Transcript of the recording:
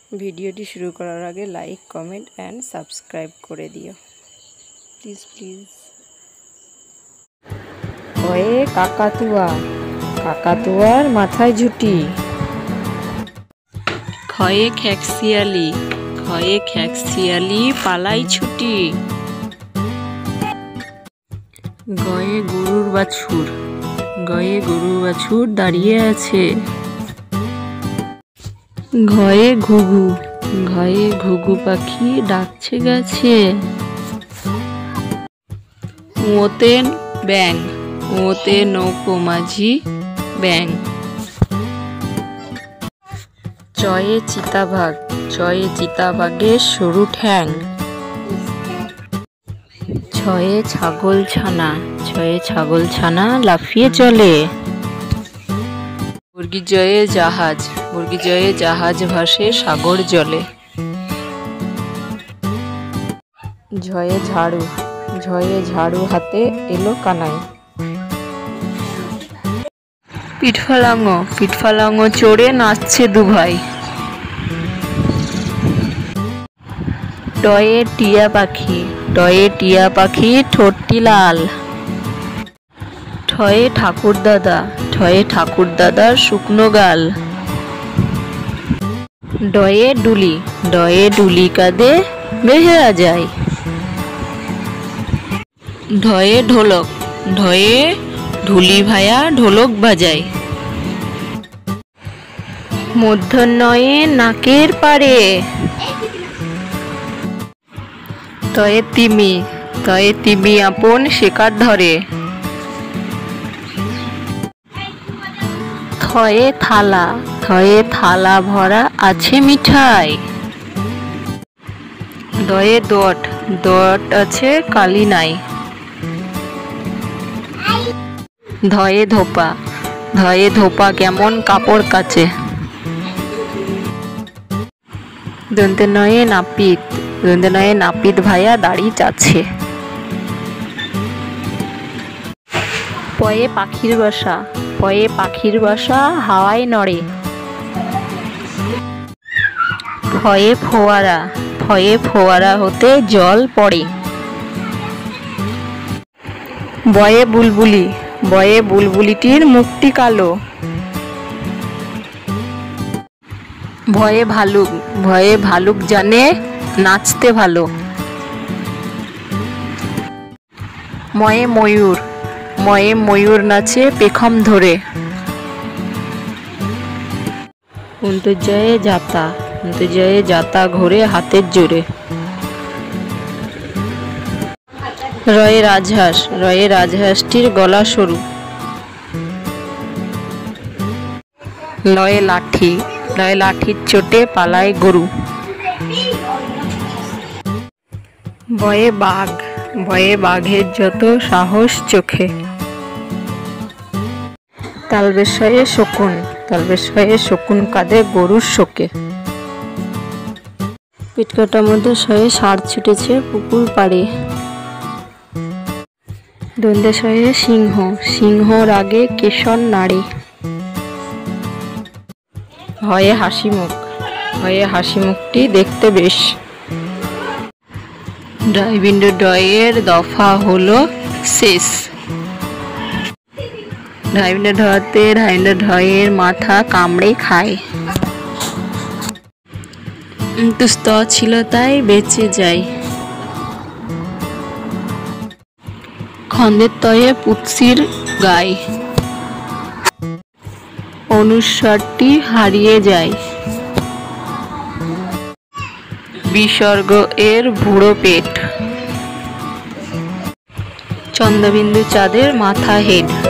ভিডিওটি শুরু করার আগে লাইক কমেন্ট অ্যান্ড সাবস্ক্রাইব করে দিও প্লিজ প্লিজ। ওয়ে কাকাতুয়া, কাকাতুয়ার মাথায় ঝুঁটি। খয়ে খ্যাকশিয়ালি, খয়ে খ্যাকশিয়ালি পালাই ছুটি। গয়ে গরুর বাছুর, গয়ে গরুর বাছুর দাঁড়িয়ে আছে। ঘয়ে ঘুঘু, ঘয়ে ঘুঘু পাখি ডাকছে গাছে। ওতে ব্যাং, ওতে নৌকো মাঝি ব্যাং। চয়ে চিতাবাঘ, চয়ে চিতাবাঘের সরু ঠ্যাং। ছয়ে ছাগল ছানা, ছয়ে ছাগল ছানা লাফিয়ে চলে। বর্গীজয়ে জাহাজ, বর্গীজয়ে জাহাজ ভাসে সাগর জলে। ঝয়ে ঝাড়ু, ঝয়ে ঝাড়ু হাতে এলো কানাই। পিঠফালাঙ্গ, পিঠফালাঙ্গ চড়ে নাচছে দুভাই। টয়ে টিয়া পাখি, টয়ে টিয়া পাখি ঠোঁটটি লাল। ঠয়ে ঠাকুরদাদা, ঠয়ে ঠাকুরদাদার শুকনো গাল। ডয়ে ডুলি, ডয়ে ডুলি কাঁধে বেহেরা যায়। ঢয়ে ঢোলক, ঢয়ে ঢুলি ভায়া ঢোলক বাজায়। মূর্ধন্যয়ে নাকের পারে। তয়ে তিমি, তয়ে তিমি আপন শিকার ধরে। থয়ে থালা, থয়ে থালা ভরা আছে মিঠাই। দয়ে দোয়াট, দোয়াট আছে কালি নাই। ধয়ে ধোপা, ধয়ে ধোপা কেমন কাপড় কাচে। দন্তে নয়ে নাপিত, দন্তে নয়ে নাপিত ভাইয়া দাড়ি চাচ্ছে। পয়ে পাখির বাসা, পয়ে পাখির বাসা হাওয়ায় নড়ে। ফয়ে ফোয়ারা, ফয়ে ফোয়ারা হতে জল পড়ে। বয়ে বুলবুলি, বয়ে বুলবুলিটির মুখটি কালো। ভয়ে ভালুক, ভয়ে ভালুক জানে নাচতে ভালো। ময়ে ময়ূর, ময়ে ময়ূর নাচে পেখম ধরে। অন্তর্জয়ে যাতা, অন্তর্জয়ে যাতা ঘোরে হাতের জোরে। রয়ে রাজহাঁস, রয়ে রাজহাঁসটির গলা সরু। লয়ে লাঠি, লয়ে লাঠির চোটে পালায় গরু। বয়ে বাঘ, ভয়ে বাঘের যত সাহস চোখে। তালবেশয়ে শকুন, তালবেশয়ে শকুন কাঁধে গরুর শোকে। পিটকাটার মধ্যে শয়ে ষাঁড় ছুটেছে পুকুর পাড়ে। দন্তেশয়ে সিংহ, সিংহর আগে কেশর নাড়ে। হয়ে হাসি মুখ, হয়ে হাসি মুখটি দেখতে বেশ। ডয়বিন্দ ডয়ের দফা হলো শেষ। ঢাইবিন্দ ঢতে ঢাইবিন্দ ঢয়ের মাথা কামড়ে খায়। কিন্তু স্ত ছিল তাই বেঁচে যায়। খন্দের তয়ে পুৎসির গায়। অনুস্বারটি হারিয়ে যায়। বিসর্গ এর বুড়ো পেট। চন্দ্রবিন্দু চাঁদের মাথা হেড।